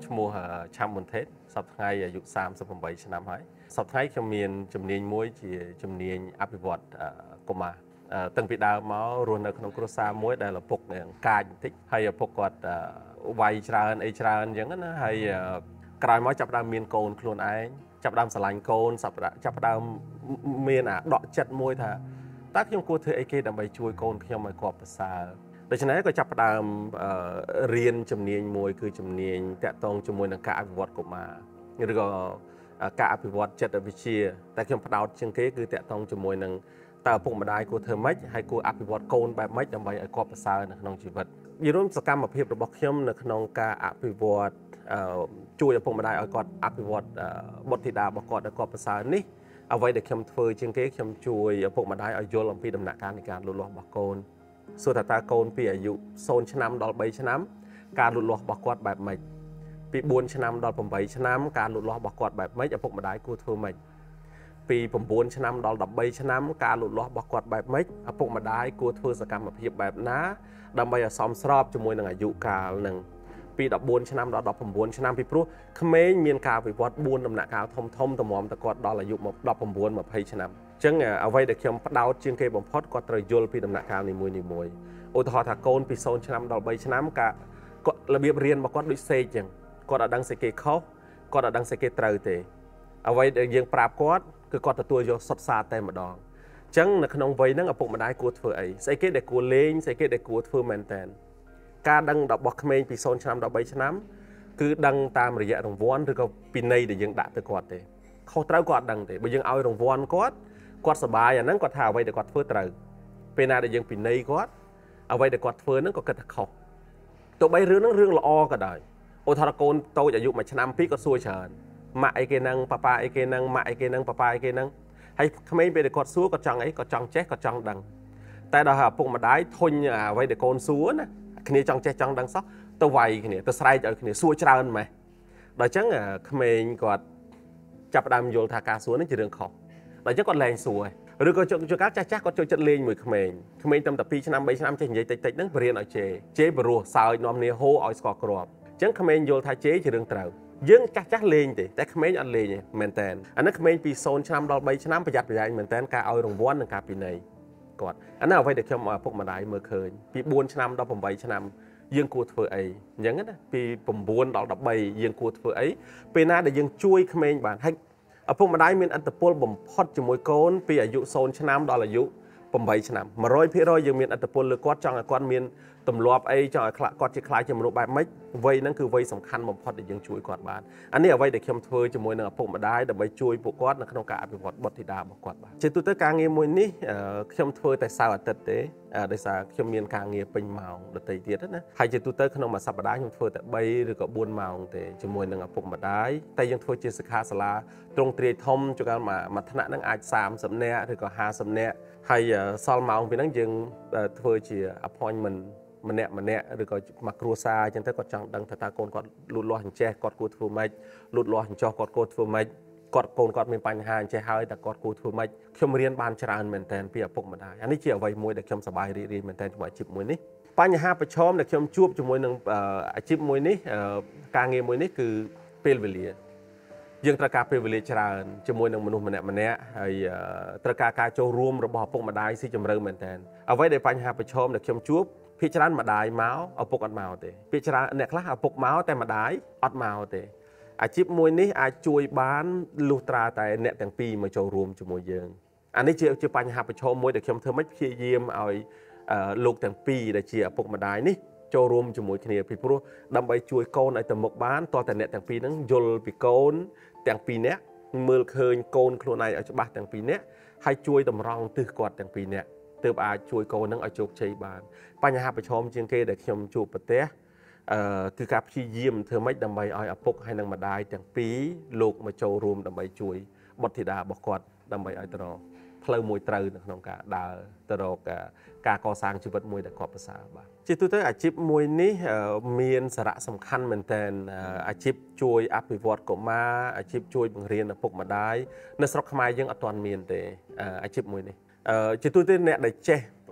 ឈ្មោះឆាំមុនថេតសប្តាហ៍អាយុ38ឆ្នាំហើយសប្តាហ៍ខ្ញុំមានជំនាញមួយជាជំនាញអភិវឌ្ឍកុមារតាំងពីដើមមករស់នៅក្នុងគ្រួសារមួយដែលឪពុកនឹងកាចបន្តិចហើយឪពុកគាត់វាយច្រើនអីច្រើនអញ្ចឹងណាហើយក្រោយមកចាប់ផ្ដើមមានកូនខ្លួនឯងចាប់ផ្ដើមស្រឡាញ់កូនចាប់ផ្ដើមមានអាដកចិត្តមួយថាតើខ្ញុំគួរធ្វើអីគេដើម្បីជួយកូនខ្ញុំឲ្យគាត់ប្រសើរដូច្នេះក៏ចាប់ផ្ដើមរៀនជំនាញមួយគឺជំនាញតាក់ទងជាមួយនឹងការអភិវឌ្ឍកុមារឬក៏ការអភិវឌ្ឍចិត្តវិទ្យាតែខ្ញុំផ្ដោតជាងគេគឺតាក់ទងជាមួយនឹងតើឪពុកម្ដាយគួរធ្វើម៉េចហើយគួរអភិវឌ្ឍកូនបែបម៉េចដើម្បីឲ្យគាត់ប្រសើរនៅក្នុងជីវិតនិយាយរួមសកម្មភាពរបស់ខ្ញុំនៅក្នុងការអភិវឌ្ឍជួយឪពុកម្ដាយឲ្យគាត់អភិវឌ្ឍបុត្រធីតារបស់គាត់ឲ្យគាត់ប្រសើរនេះអ្វីដែលខ្ញុំធ្វើជាងគេខ្ញុំជួយឪពុកម្ដាយឲ្យយល់អំពីដំណាក់កាលនៃការលូតលាស់របស់កូនសួរថាតើកូនពីអាយុ0ឆ្នាំដល់3ឆ្នាំការលូតលាស់របស់គាត់បែបម៉េចពី4ឆ្នាំដល់8ឆ្នាំការលូតលាស់របស់គាត់បែបម៉េចឪពុកម្ដាយគួរធ្វើម៉េចពី9ឆ្នាំដល់13ឆ្នាំការលូតលាស់របស់គាត់បែបម៉េចឪពុកម្ដាយគួរធ្វើសកម្មភាពបែបណាដើម្បីឲ្យសមស្របជាមួយនឹងអាយុកាលនឹងពី14ឆ្នាំដល់19ឆ្នាំពីព្រោះក្មេងមានការវិវត្ត4ដំណាក់កាលធំតម្រាំតែគាត់ដល់អាយុ19 20ឆ្នាំអញ្ចឹងអ្វីដែលខ្ញុំផ្ដោតជាងគេបំផុតគាត់ត្រូវយល់ពីដំណាក់កាលនីមួយឧទាហរណ៍ថាកូនពី0ឆ្នាំដល់3ឆ្នាំគាត់របៀបរៀនរបស់គាត់ដូចសេកអញ្ចឹងគាត់អត់ដឹងសេចក្ដីខុសគាត់អត់ដឹងសេចក្ដីត្រូវទេអ្វីដែលយើងប្រាប់គាត់គឺគាត់ទទួលយកសុទ្ធសាធតែម្ដងអញ្ចឹងនៅក្នុងវ័យហ្នឹងឪពុកម្ដាយគួរធ្វើអីស្អីគេដែលគួរលេងស្អីគេដែលគួរធ្វើមែនតើការដឹងរបស់ក្មេងពី0ឆ្នាំដល់3ឆ្នាំគឺដឹងតាមរយៈរង្វាន់ឬក៏ពីន័យដែលយើងដាក់ទៅគាត់ទេខុសត្រូវគាត់ដឹងទេបើយើងឲ្យរង្វាន់គាត់សប្បាយអាហ្នឹងគាត់ថាអ្វីដែលគាត់ធ្វើត្រូវពេលណាដែលយើងពីន័យគាត់អ្វីដែលគាត់ធ្វើហ្នឹងក៏គិតថាខុសទោះបីរឿងហ្នឹងរឿងល្អក៏ដោយឧទាហរណ៍កូនតូចអាយុ1ឆ្នាំ2ក៏សួរច្រើនម៉ាក់អីគេហ្នឹងប៉ាប៉ាអីគេហ្នឹងម៉ាក់អីគេហ្នឹងប៉ាប៉ាអីគេហ្នឹងហើយក្មេងពេលដែលគាត់សួរគាត់ចង់អីគាត់ចង់ចេះគាត់ចង់ដឹងតែដល់ឪពុកម្ដាយធុញអ្វីដែលកូនសួរណាគ្នាចង់ចេះចង់ដឹងសោះទៅវាយគ្នាទៅស្រែកឲ្យគ្នាសួរច្រើនម៉េះដល់អញ្ចឹងក្មេងគាត់ចាប់ផ្ដើមយល់ថាការសួរនេះជារឿងខុសដល់អញ្ចឹងគាត់លែងសួរឬក៏ជួនកាលចាស់គាត់ចូលចិត្តលេងមួយក្មេងតាមតែ2ឆ្នាំ3ឆ្នាំចេះនិយាយតិចហ្នឹងបរៀនឲ្យជេបរោះសើចនាំគ្នាហូឲ្យស្គាល់គ្រាប់អញ្ចឹងក្មេងយល់ថាជេជារឿងត្រូវយើងចាស់លេងទេតែក្មេងអត់លេងទេមែនតើអានេះក្មេងពី0ឆ្នាំដល់3ឆ្នាំប្រយ័ត្នប្រយែងមែនតើការឲ្យរង្វាន់និងការពិន័យគាត់អានេះអ្វីដែលខ្ញុំឲ្យឪពុកម្ដាយមើលឃើញពី4ឆ្នាំដល់8ឆ្នាំយើងគួរធ្វើអីអញ្ចឹងណាពី9ដល់13យើងគួរធ្វើអីពេលណាដែលយើងជួយក្មេងបានហើយឪពុកម្ដាយមានអត្តពលបំផុតជាមួយកូនពីអាយុ0ឆ្នាំដល់អាយុ8ឆ្នាំ 100% យើងមានអត្តពលលើគាត់ចង់ឲ្យគាត់មានទម្លាប់អីចង់ឲ្យគាត់ជាខ្លាចជាមនុស្សបែបម៉េចវ័យហ្នឹងគឺវ័យសំខាន់បំផុតដែលយើងជួយគាត់បានអានេះអ្វីដែលខ្ញុំធ្វើជាមួយនឹងឪពុកម្ដាយដើម្បីជួយពួកគាត់នៅក្នុងការអភិវឌ្ឍបុត្រធីតារបស់គាត់បាទជាទូទៅការងារមួយនេះខ្ញុំធ្វើតែសៅរ៍អាទិត្យទេដោយសារខ្ញុំមានការងារពេញម៉ោងដទៃទៀតណាហើយជាទូទៅក្នុងមួយសប្តាហ៍ខ្ញុំធ្វើតែ3ឬក៏4ម៉ោងទេជាមួយនឹងឪពុកម្ដាយតែយើងធ្វើជាសិក្ខាសាលាទ្រង់ទ្រាយធំជួនកាលមួយថ្នាក់ហ្នឹងអាច30នាក់ឬក៏50នាក់ហើយសល់ម៉ោងពីហ្នឹងយើងធ្វើជា appointment ម្នាក់ឬក៏មកគ្រួសារអញ្ចឹងទៅគាត់ចង់ដឹងថាតើកូនគាត់លូតលាស់អញ្ចេះគាត់គួរធ្វើម៉េចលូតលាស់អញ្ចោះគាត់គួរធ្វើម៉េចកូនគាត់មានបញ្ហាអញ្ចេះហើយតើគាត់គួរធ្វើម៉េចខ្ញុំរៀនបានច្រើនមែនតើពីឪពុកម្ដាយអានេះជាអ្វីមួយដែលខ្ញុំសប្បាយរីករាយមែនតើជាមួយអាជីពមួយនេះបញ្ហាប្រឈមដែលខ្ញុំជួបជាមួយនឹងអាជីពមួយនេះការងារមួយនេះគឺពេលវេលាយើងត្រូវការពេលវេលាច្រើនជាមួយនឹងមនុស្សម្នាក់ហើយត្រូវការការចូលរួមរបស់ឪពុកម្ដាយស៊ីជម្រៅមែនតើអ្វីដែលបញ្ហាប្រឈមដែលខ្ញុំជួបភាគច្រើនម្ដាយមកឪពុកអត់មកទេភាគច្រើនអ្នកខ្លះឪពុកមកតែម្ដាយអត់មកទេអាជីពមួយនេះអាចជួយបានលុះត្រាតែអ្នកទាំងពីរមកចូលរួមជាមួយយើងអានេះជាបញ្ហាប្រឈមមួយដែលខ្ញុំធ្វើមិនព្យាយាមឲ្យលោកទាំងពីរដែលជាឪពុកម្ដាយនេះចូលរួមជាមួយគ្នាពីព្រោះដើម្បីជួយកូនឲ្យទៅមុខបានតោះតែអ្នកទាំងពីរហ្នឹងយល់ពីកូនទាំងពីរនាក់មើលឃើញកូនខ្លួនឯងឲ្យច្បាស់ទាំងពីរនាក់ហើយជួយតម្រង់ទិសគាត់ទាំងពីរនាក់ទើបអាចជួយកូននឹងឲ្យជោគជ័យបានបញ្ហាប្រឈមជាងគេដែលខ្ញុំជួបប្រទះគឺការព្យាយាមធ្វើម៉េចដើម្បីឲ្យឪពុកហើយនិងម្ដាយទាំងពីរលោកមកចូលរួមដើម្បីជួយបុត្រធីតារបស់គាត់ដើម្បីឲ្យទៅរកផ្លូវមួយត្រូវនៅក្នុងការដើរទៅរកការកសាងជីវិតមួយដែលគាត់ប្រសើរបាទជាទូទៅអាជីពមួយនេះមានសារៈសំខាន់មែនទែនអាជីពជួយអភិវឌ្ឍកុមារអាជីពជួយបង្រៀនឪពុកម្ដាយនៅស្រុកខ្មែរយើងអត់ទាន់មានទេអាជីពមួយនេះជាទូទៅអ្នកដែលចេះ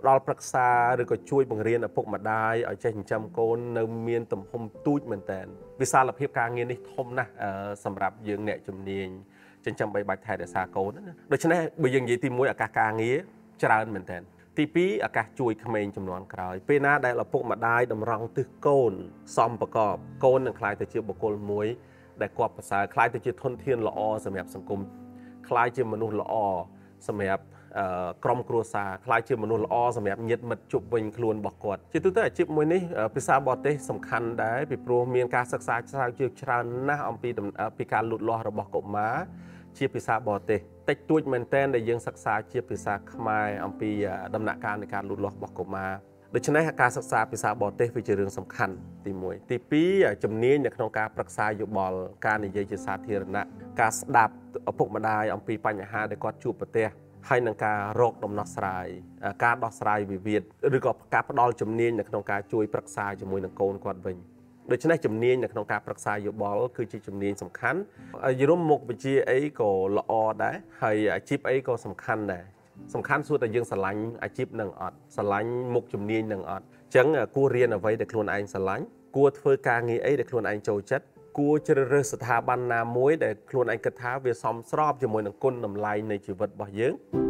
ដល់ប្រឹក្សាឬក៏ជួយបង្រៀនឪពុកម្ដាយឲ្យចេះចិញ្ចឹមកូននៅមានទំហំទូចមែនតើវិសាលភាពការងារនេះធំណាស់សម្រាប់យើងអ្នកជំនាញចិញ្ចឹមបីបាច់ថែរក្សាកូនណាដូច្នេះបើយើងនិយាយទី1ឱកាសការងារច្រើនមែនតើទី2ឱកាសជួយក្មេងចំនួនក្រោយពេលណាដែលឪពុកម្ដាយតម្រង់ទិសកូនសមប្រកបកូននឹងក្លាយទៅជាបុគ្គលមួយដែលគប់ប្រសើរក្លាយទៅជាធនធានល្អសម្រាប់សង្គមក្លាយជាមនុស្សល្អសម្រាប់ក្រុមគ្រួសារក្លាយជាមនុស្សល្អសម្រាប់ញាតិមិត្តជប់វិញខ្លួនរបស់គាត់ជាទូទៅអាជីពមួយនេះភាសាបរទេសសំខាន់ដែរពីព្រោះមានការសិក្សាស្រាវជ្រាវច្រើនណាស់អំពីការលូតលាស់របស់កុមារជាភាសាបរទេសតិចតួចមែនទែនដែលយើងសិក្សាជាភាសាខ្មែរអំពីដំណាក់កាលនៃការលូតលាស់របស់កុមារដូច្នេះការសិក្សាភាសាបរទេសវាជារឿងសំខាន់ទី1ទី2ជំនាញនៅក្នុងការប្រឹក្សាយោបល់ការនិយាយជាសាធារណៈការស្ដាប់ឪពុកម្ដាយអំពីបញ្ហាដែលគាត់ជួបប្រទះហើយនឹងការរកដំណោះស្រាយការដោះស្រាយវិវាទឬក៏ការផ្ដល់ជំនាញនៅក្នុងការជួយប្រឹក្សាជាមួយនឹងកូនគាត់វិញដូច្នេះជំនាញនៅក្នុងការប្រឹក្សាយោបល់គឺជាជំនាញសំខាន់យរុំមុខវិជ្ជាអីក៏ល្អដែរហើយអាជីពអីក៏សំខាន់ដែរសំខាន់សួរតែយើងស្រឡាញ់អាជីពនឹងអត់ស្រឡាញ់មុខជំនាញនឹងអត់អញ្ចឹងគួររៀនអ្វីដែលខ្លួនឯងស្រឡាញ់គួរធ្វើការងារអីដែលខ្លួនឯងចូលចិត្តគួរជ្រើសរើសស្ថាប័នណាមួយដែលខ្លួនឯងគិតថាវាសមស្របជាមួយនឹងគុណតម្លៃនៃជីវិតរបស់យើង